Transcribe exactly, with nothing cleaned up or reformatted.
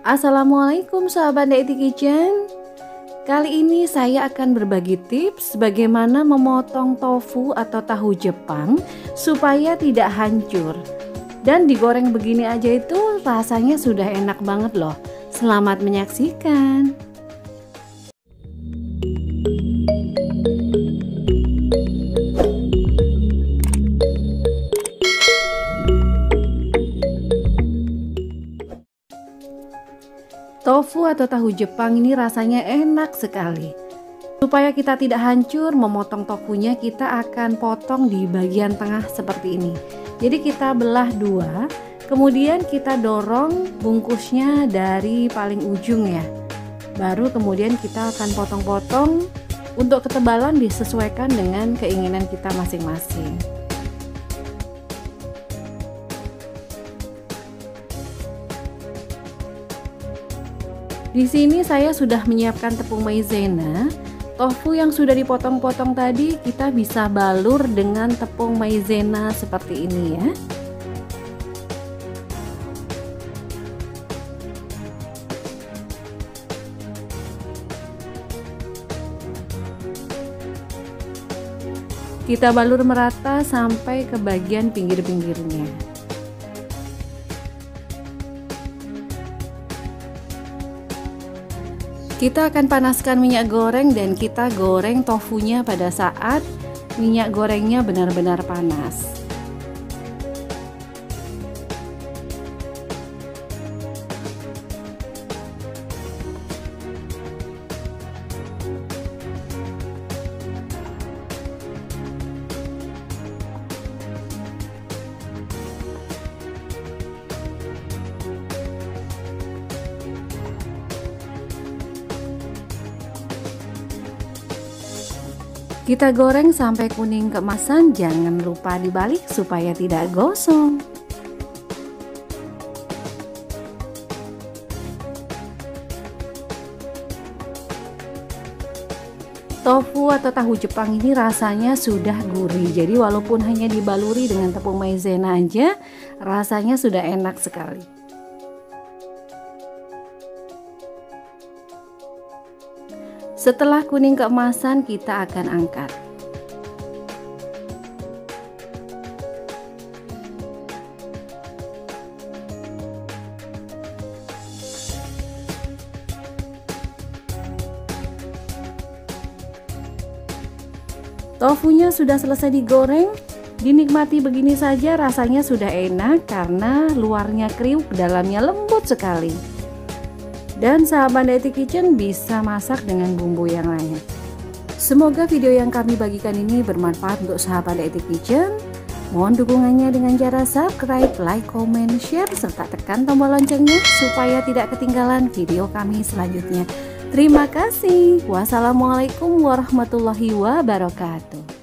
Assalamualaikum sahabat Daity Kitchen. Kali ini saya akan berbagi tips bagaimana memotong tofu atau tahu Jepang supaya tidak hancur. Dan digoreng begini aja itu rasanya sudah enak banget loh. Selamat menyaksikan. Tofu atau tahu Jepang ini rasanya enak sekali. Supaya kita tidak hancur memotong tofunya, kita akan potong di bagian tengah seperti ini. Jadi kita belah dua, kemudian kita dorong bungkusnya dari paling ujung ya. Baru kemudian kita akan potong-potong. Untuk ketebalan disesuaikan dengan keinginan kita masing-masing. Di sini saya sudah menyiapkan tepung maizena. Tofu yang sudah dipotong-potong tadi kita bisa balur dengan tepung maizena seperti ini ya. Kita balur merata sampai ke bagian pinggir-pinggirnya. Kita akan panaskan minyak goreng dan kita goreng tofunya pada saat minyak gorengnya benar-benar panas. Kita goreng sampai kuning keemasan, jangan lupa dibalik supaya tidak gosong. Tofu atau tahu Jepang ini rasanya sudah gurih, jadi walaupun hanya dibaluri dengan tepung maizena aja, rasanya sudah enak sekali. Setelah kuning keemasan, kita akan angkat. Tofunya sudah selesai digoreng, dinikmati begini saja rasanya sudah enak karena luarnya kriuk, dalamnya lembut sekali. Dan sahabat Daity Kitchen bisa masak dengan bumbu yang lain. Semoga video yang kami bagikan ini bermanfaat untuk sahabat Daity Kitchen. Mohon dukungannya dengan cara subscribe, like, comment, share, serta tekan tombol loncengnya supaya tidak ketinggalan video kami selanjutnya. Terima kasih. Wassalamualaikum warahmatullahi wabarakatuh.